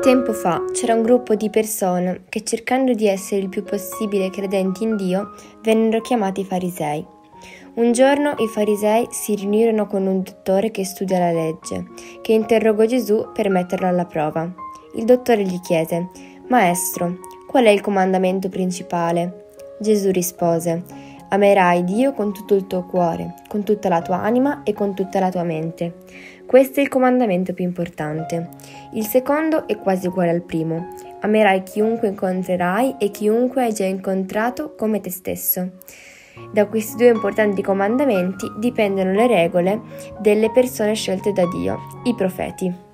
Tempo fa c'era un gruppo di persone che, cercando di essere il più possibile credenti in Dio, vennero chiamati farisei. Un giorno i farisei si riunirono con un dottore che studia la legge, che interrogò Gesù per metterlo alla prova. Il dottore gli chiese: «Maestro, qual è il comandamento principale?» Gesù rispose: «Amerai Dio con tutto il tuo cuore, con tutta la tua anima e con tutta la tua mente. Questo è il comandamento più importante. Il secondo è quasi uguale al primo. Amerai chiunque incontrerai e chiunque hai già incontrato come te stesso». Da questi due importanti comandamenti dipendono le regole delle persone scelte da Dio, i profeti.